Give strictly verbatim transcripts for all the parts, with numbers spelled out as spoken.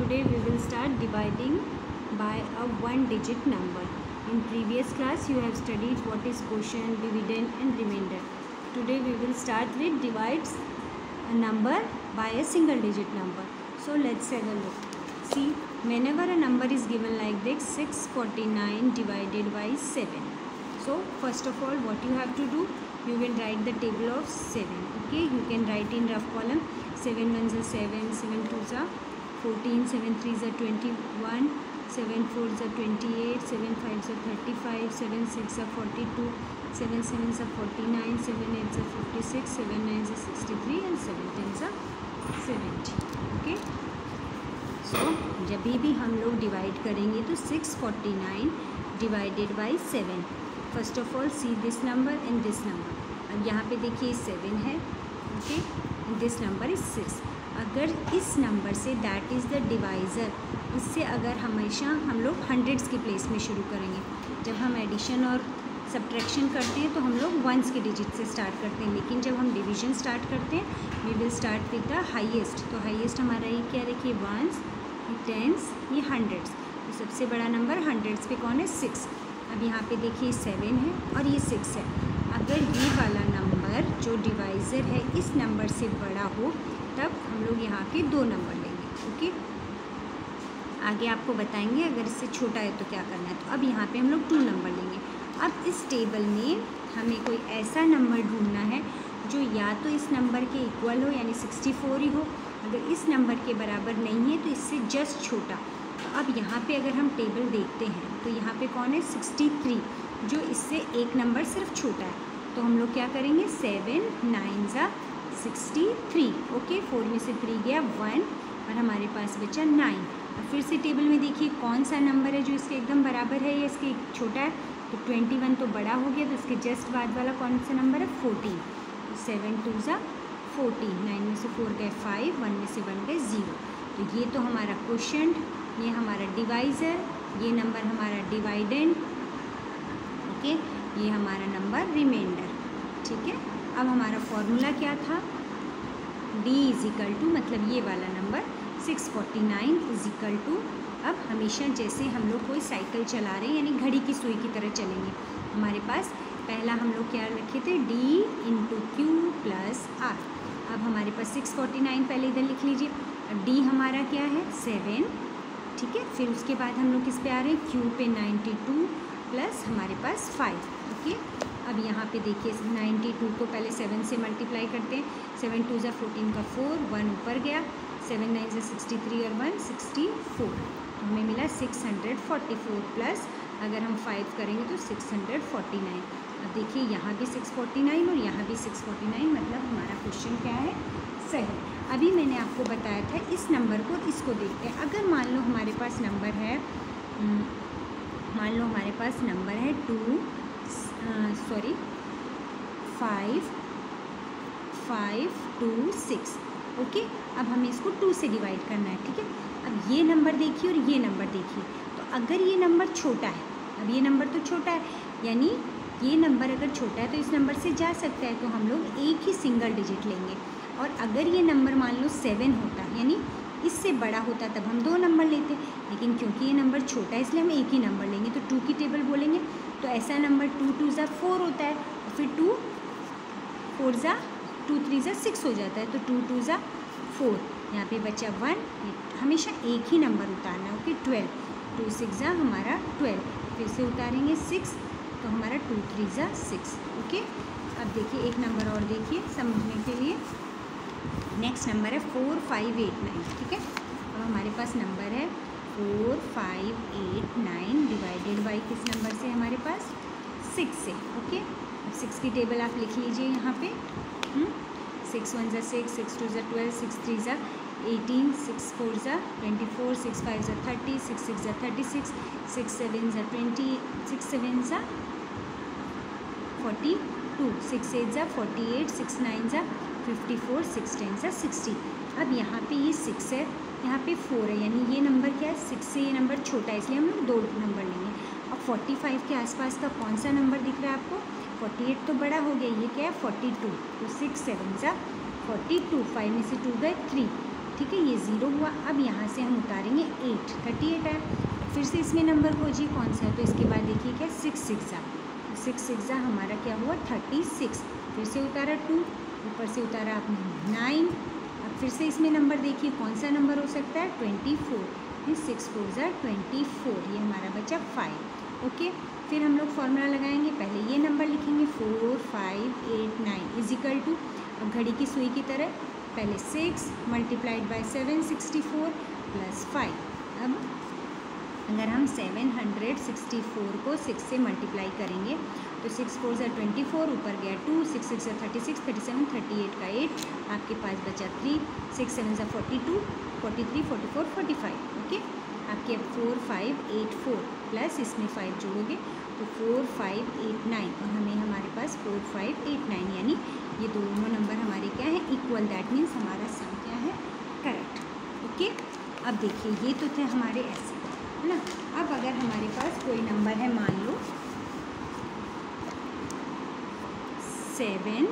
Today we will start dividing by a one digit number. In previous class you have studied what is quotient, dividend and remainder. Today we will start with divides a number by a single digit number. So let's have a look. See, whenever a number is given like this, six forty-nine divided by seven. So first of all what you have to do, you will write the table of seven. Okay, you can write in rough column. seven ones are seven, seven twos are fourteen, seven threes are twenty-one, seven fours are twenty-eight, seven fives are thirty-five, seven six are forty-two, seven sevens are forty-nine, seven eights are fifty-six, seven nines are sixty-three and seven tens are seventy. Okay, so जब भी हम लोग divide करेंगे तो six forty-nine divided by seven. First of all see this number and this number. अब यहाँ पे देखिए seven है. Okay, this number is six. अगर इस number say that is the divisor, इससे अगर हमेशा हम लोग हंड्रेड्स के प्लेस में शुरू करेंगे. जब हम एडिशन और सब्ट्रैक्शन करते हैं तो हम लोग वंस के डिजिट से स्टार्ट करते हैं, लेकिन जब हम डिवीजन स्टार्ट करते हैं we will start with the highest. तो हाईएस्ट हमारा ये क्या रखिए, वंस, ये टेंस, ये हंड्रेड्स. तो सबसे बड़ा नंबर हंड्रेड्स पे कौन है, सिक्स. अब यहाँ पे देखिए सेवन है और ये सिक्स है. अगर ये वाला नंबर जो डिवाइज़र है इस नंबर से बड़ा हो तब हम लोग यहाँ के दो नंबर लेंगे. ओके, आगे आपको बताएंगे अगर इससे छोटा है तो क्या करना है. तो अब यहाँ पे हम लोग टू नंबर लेंगे. अब इस टेबल में हमें कोई ऐसा नंबर ढूंढना है जो या तो इस नंबर के इक्वल हो यानी सिक्सटी फोर ही हो, अगर इस नंबर के बराबर नहीं है तो इससे जस्ट छोटा. तो अब यहाँ पे अगर हम टेबल देखते हैं तो यहाँ पे कौन है, सिक्सटी थ्री, जो इससे एक नंबर सिर्फ छोटा है. तो हम लोग क्या करेंगे, सेवन नाइन ज़ा सिक्सटी थ्री. ओके, फोर में से थ्री गया वन और हमारे पास बचा नाइन. और फिर से टेबल में देखिए कौन सा नंबर है जो इसके एकदम बराबर है या इसके छोटा है. तो ट्वेंटी वन तो बड़ा हो गया, तो इसके जस्ट बाद वाला कौन सा नंबर है, फोर्टीन. सेवन टू ज़ा फोर्टीन, नाइन में से फोर गए फाइव, वन में से वन गए ज़ीरो. तो ये तो हमारा क्वोशंट, ये हमारा डिवाइज़र, ये नंबर हमारा डिवाइडेंड. ओके, ये हमारा नंबर रिमाइंडर. ठीक है, अब हमारा फॉर्मूला क्या था, d इज इक्वल टू, मतलब ये वाला number six forty nine is equal to. अब हमेशा जैसे हम लोग कोई साइकिल चला रहे हैं यानी घड़ी की सुई की तरह चलेंगे. हमारे पास पहला हम लोग क्या रखे थे, d into Q plus R. अब हमारे पास सिक्स फोर्टी नाइन पहले इधर लिख लीजिए. अब d हमारा क्या है, सेवन. ठीक है, फिर उसके बाद हम लोग किस पे आ रहे हैं, q पे नाइन्टी टू प्लस हमारे पास फाइव. ओके, अब यहाँ पे देखिए नाइन्टी टू को पहले सेवन से मल्टीप्लाई करते हैं. सेवन टू ज़ा फोर्टीन का फोर, वन ऊपर गया. सेवन नाइन ज़ा सिक्सटी थ्री और वन सिक्सटी फोर. तो हमें मिला six hundred forty four plus अगर हम फाइव करेंगे तो सिक्स हंड्रेड फोर्टी नाइन. अब देखिए यहाँ भी सिक्स फोर्टी नाइन और यहाँ भी सिक्स फोर्टी नाइन, मतलब हमारा क्वेश्चन क्या है, सही. अभी मैंने आपको बताया था इस नंबर को, इसको देखते हैं. अगर मान लो हमारे पास नंबर है, मान लो हमारे पास नंबर है two sorry five five two six. Okay, अब हमें इसको टू से डिवाइड करना है. ठीक है, अब ये नंबर देखिए और ये नंबर देखिए. तो अगर ये नंबर छोटा है, अब ये नंबर तो छोटा है, यानी ये नंबर अगर छोटा है तो इस नंबर से जा सकता है, तो हम लोग एक ही सिंगल डिजिट लेंगे. और अगर ये नंबर मान लो सेवन होता यानी इससे बड़ा होता तब हम दो नंबर लेते, लेकिन क्योंकि ये नंबर छोटा है इसलिए हम एक ही नंबर लेंगे. तो टू की टेबल बोलेंगे तो ऐसा नंबर टू टू ज़ा फोर होता है, और फिर टू फोर ज़ा टू थ्री ज़ा सिक्स हो जाता है. तो टू टू ज़ा फोर, यहाँ पे बचा वन. हमेशा एक ही नंबर उतारना है. Okay, twelve. टू सिक्स ज़ा हमारा ट्वेल्व, फिर से उतारेंगे सिक्स, तो हमारा टू थ्री ज़ा सिक्स. ओके, अब देखिए एक नंबर और देखिए समझने के लिए. नेक्स्ट नंबर है फोर फाइव एट नाइन. ठीक है, अब हमारे पास नंबर है four five eight nine divided by किस नंबर से, हमारे पास सिक्स से. ओके, अब सिक्स की टेबल आप लिख लीजिए यहाँ पे. सिक्स वन ज़ा सिक्स, सिक्स टू ज़ा ट्वेल्व, सिक्स थ्री ज़ा एटीन, सिक्स फोर ज़ा ट्वेंटी फोर, सिक्स फाइव ज़ा थर्टी, सिक्स सिक्स ज़ा थर्टी सिक्स, सिक्स सेवन ज़ा ट्वेंटी, सिक्स सेवन ज़ा फोर्टी टू, सिक्स एट ज़ा फोर्टी एट, सिक्स नाइन ज़ा fifty four, six ten ज़ा sixty. अब यहाँ पे ये सिक्स है, यहाँ पे फोर है, यानी ये नंबर क्या है, सिक्स से ये नंबर छोटा है इसलिए हम लोग दो नंबर लेंगे. अब फोर्टी फाइव के आसपास का कौन सा नंबर दिख रहा है आपको, फोर्टी एट तो बड़ा हो गया, ये क्या है फोर्टी टू. तो सिक्स सेवन ज़ा फोर्टी टू, फाइव में से टू गए थ्री. ठीक है, ये ज़ीरो हुआ। अब यहाँ से हम उतारेंगे एट, थर्टी एट है। फिर से इसमें नंबर खोजिए कौन सा है, तो इसके बाद देखिए क्या, सिक्स सिक्स आ सिक्स सिक्स आ हमारा क्या हुआ, थर्टी सिक्स। फिर से उतारा टू, ऊपर से उतारा आपने नाइन। अब फिर से इसमें नंबर देखिए कौन सा नंबर हो सकता है, ट्वेंटी फोर। सिक्स फोर ज़ा ट्वेंटी फोर, ये हमारा बचा फाइव। ओके, फिर हम लोग फॉर्मूला लगाएंगे। पहले ये नंबर लिखेंगे four five eight nine is equal two, अब घड़ी की सुई की तरह पहले six multiplied by seven sixty four plus five. अब अगर हम सेवन हंड्रेड सिक्सटी फोर को सिक्स से मल्टीप्लाई करेंगे तो सिक्स फोर ज़ा ट्वेंटी फोर, ऊपर गया टू, सिक्स सिक्स ज़ा thirty six, thirty seven, thirty eight का एट, आपके पास बचा थ्री, सिक्स सेवन ज़ा forty two, forty three, forty four, forty five. Okay, आपके अब four five eight four plus इसमें फाइव जोड़ोगे तो फोर फाइव एट नाइन, और हमें हमारे पास फोर फाइव एट नाइन, यानी ये दोनों नंबर हमारे क्या है, इक्वल। दैट मीन्स हमारा सम क्या है, करेक्ट। ओके, अब देखिए ये तो थे हमारे ऐसे, है ना। अब अगर हमारे पास कोई नंबर है, मान लो seven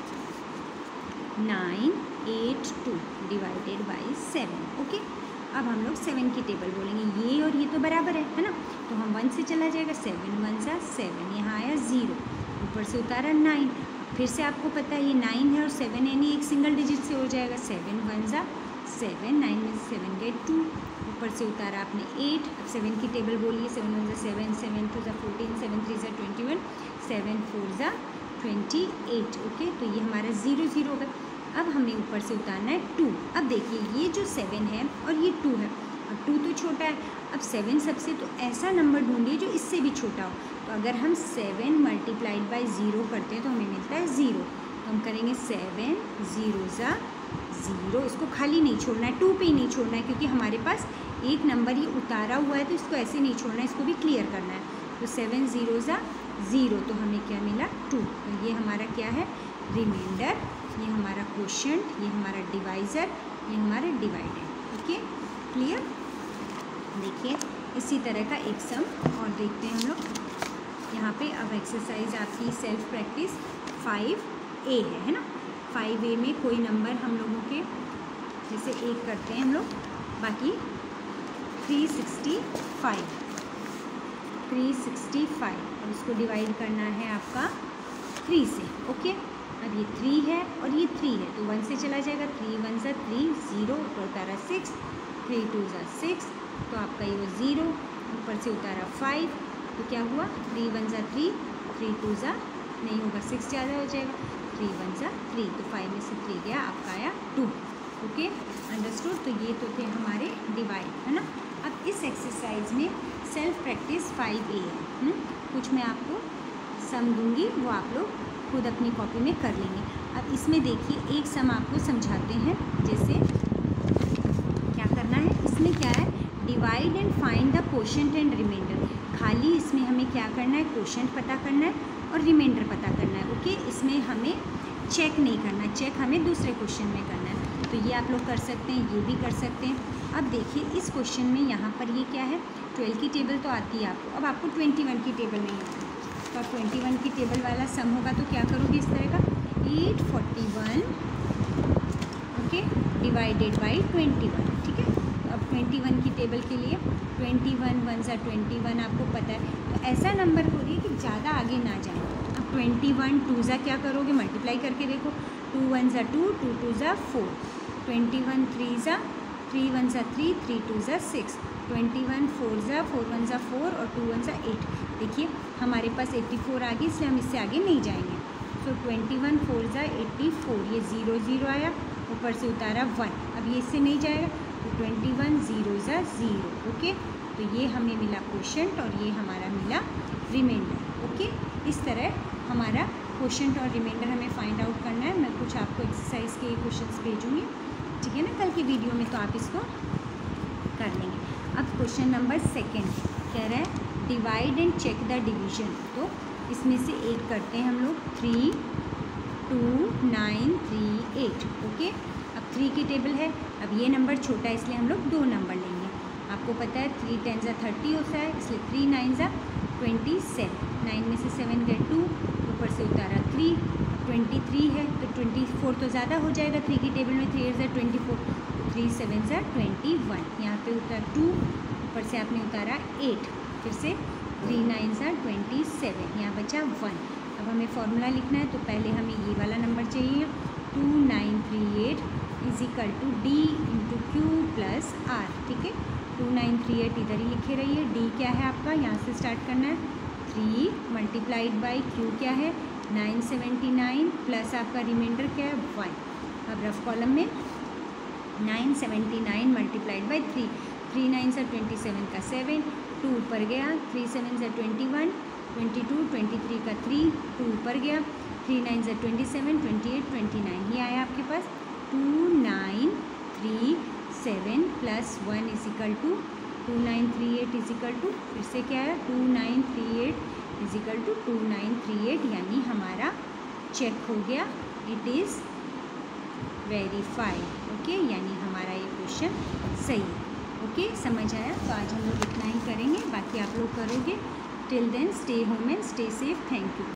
nine eight two divided by seven. Okay, अब हम लोग सेवन की टेबल बोलेंगे, ये और ये तो बराबर है है ना, तो हम वन से चला जाएगा, सेवन वन ज़ा सेवन, यहाँ आया ज़ीरो, ऊपर से उतारा नाइन। फिर से आपको पता है ये नाइन है और सेवन यानी एक सिंगल डिजिट से हो जाएगा, सेवन वन ज़ा सेवन, नाइन में सेवन गए टू, ऊपर से उतारा आपने एट। अब सेवन की टेबल बोलिए, सेवन वन ज़ा सेवन, सेवन टू ज़ा फोर्टीन, सेवन थ्री ज़ा ट्वेंटी वन, सेवन फोर ज़ा ट्वेंटी एट। ओके, तो ये हमारा ज़ीरो ज़ीरो होगा। अब हमें ऊपर से उतारना है टू। अब देखिए ये जो सेवन है और ये टू है, अब टू तो छोटा है, अब सेवन सबसे, तो ऐसा नंबर ढूंढिए जो इससे भी छोटा हो। तो अगर हम सेवन मल्टीप्लाइड बाई ज़ीरो करते हैं तो हमें मिलता है ज़ीरो, तो हम करेंगे सेवन ज़ीरो ज़ा ज़ीरो, इसको खाली नहीं छोड़ना है, टू पे ही नहीं छोड़ना है, क्योंकि हमारे पास एक नंबर ये उतारा हुआ है, तो इसको ऐसे नहीं छोड़ना है, इसको भी क्लियर करना है। तो सेवन ज़ीरो ज़ा ज़ीरो, तो हमें क्या मिला, टू। तो ये हमारा क्या है, रिमाइंडर, ये हमारा क्वोशंट, ये हमारा डिवाइज़र, ये हमारा डिवाइडेड। Okay, clear. देखिए इसी तरह का एक सम और देखते हैं हम लोग यहाँ पे। अब एक्सरसाइज आपकी सेल्फ प्रैक्टिस फाइव ए है है ना। फाइव ए में कोई नंबर हम लोगों के, जैसे एक करते हैं हम लोग, बाकी three sixty five, three sixty five, और इसको डिवाइड करना है आपका थ्री से। ओके, अब ये थ्री है और ये थ्री है, तो वन से चला जाएगा, थ्री वन ज़ा थ्री, ज़ीरो, ऊपर उतारा सिक्स, थ्री टू ज़ा सिक्स, तो आपका ये वो ज़ीरो, ऊपर से उतारा फाइव, तो क्या हुआ, थ्री वन ज़ा थ्री, थ्री टू ज़ा नहीं होगा, सिक्स ज़्यादा हो जाएगा, थ्री वन ज़ा थ्री, तो फाइव में से थ्री गया, आपका आया टू। Okay, understood. तो ये तो थे हमारे डिवाइड, है ना। अब इस एक्सरसाइज में सेल्फ प्रैक्टिस फाइव ए है, कुछ मैं आपको सम दूँगी, वो आप लोग खुद अपनी कॉपी में कर लेंगे। अब इसमें देखिए एक सम आपको समझाते हैं, जैसे क्या करना है, इसमें क्या है, divide and find the quotient and reminder. खाली इसमें हमें क्या करना है, क्वोशंट पता करना है और रिमाइंडर पता करना है। ओके, इसमें हमें चेक नहीं करना है, चेक हमें दूसरे क्वेश्चन में करना है। तो ये आप लोग कर सकते हैं, ये भी कर सकते हैं। अब देखिए इस क्वेश्चन में यहाँ पर ये क्या है, ट्वेल्व की टेबल तो आती है आपको, अब आपको ट्वेंटी वन की टेबल नहीं आती, तो आप ट्वेंटी वन की टेबल वाला सम होगा तो क्या करोगे, इस तरह का eight forty one, okay, divided by twenty one. ठीक है, तो अब ट्वेंटी वन की टेबल के लिए ट्वेंटी वन वन ज़ा ट्वेंटी वन आपको पता है, तो ऐसा नंबर करिए कि ज़्यादा आगे ना जाए। अब ट्वेंटी वन टू ज़ा क्या करोगे, मल्टीप्लाई करके देखो, टू वन ज़ा टू, टू टू ज़ा फोर, ट्वेंटी वन थ्री ज़ा थ्री वन ज़ा थ्री, थ्री टू ज़ा सिक्स, ट्वेंटी वन फोर ज़ा फोर वन ज़ा फोर और टू वन ज़ा एट। देखिए हमारे पास एट्टी फोर आ गई, इसलिए हम इससे आगे नहीं जाएंगे। तो ट्वेंटी वन फोर ज़ा एट्टी फोर, ये ज़ीरो ज़ीरो आया, ऊपर से उतारा वन, अब ये इससे नहीं जाएगा, तो ट्वेंटी वन ज़ीरो ज़ा ज़ीरो। ओके, तो ये हमें मिला क्वोशंट और ये हमारा मिला रिमाइंडर। ओके, इस तरह हमारा क्वोशंट और रिमाइंडर हमें फाइंड आउट करना है। मैं कुछ आपको एक्सरसाइज के क्वेश्चंस भेजूँगी, ठीक है ना, कल की वीडियो में, तो आप इसको कर लेंगे। अब क्वेश्चन नंबर सेकेंड कह रहा है divide and check the division. तो इसमें से एक करते हैं हम लोग, three two nine three eight. Okay, अब थ्री की टेबल है, अब ये नंबर छोटा है इसलिए हम लोग दो नंबर लेंगे। आपको पता है थ्री टेन ज़ा थर्टी होता है, इसलिए थ्री नाइन ज़ा ट्वेंटी सेवन, नाइन में से सेवन गए टू, ऊपर से उतारा थ्री, ट्वेंटी थ्री है तो ट्वेंटी फोर तो ज़्यादा हो जाएगा, थ्री की टेबल में थ्री एट ज़ा ट्वेंटी फोर, थ्री सेवन ज़ा ट्वेंटी वन, यहाँ पे उतार टू, ऊपर से आपने उतारा एट, फिर से थ्री नाइन ज़ा ट्वेंटी सेवन, यहाँ बचा वन। अब हमें फॉर्मूला लिखना है, तो पहले हमें ये वाला नंबर चाहिए, two nine three eight is equal to D into Q plus R. ठीक है, टू नाइन थ्री एट इधर ही लिखे रहिए। डी क्या है आपका, यहाँ से स्टार्ट करना है, थ्री मल्टीप्लाइड बाई क्यू क्या है नाइन सेवेंटी नाइन, प्लस आपका रिमाइंडर क्या है वन। अब रफ कॉलम में nine seventy nine multiplied by three, three nine सा ट्वेंटी सेवन का सेवन, टू ऊपर गया, थ्री सेवन सा twenty one, twenty two, twenty three का थ्री, टू ऊपर गया, थ्री नाइन सा twenty seven, twenty eight, twenty nine, ये आया आपके पास two nine three seven plus one is equal to two nine three eight is equal to, फिर से क्या है two nine three eight is equal to two nine three eight, यानी हमारा चेक हो गया, इट इज़ वेरीफाइड। ओके, यानी हमारा ये क्वेश्चन सही है। ओके, समझ आया? तो आज हम लोग इतना ही करेंगे, बाकी आप लोग करोगे। Till then stay home and stay safe. Thank you.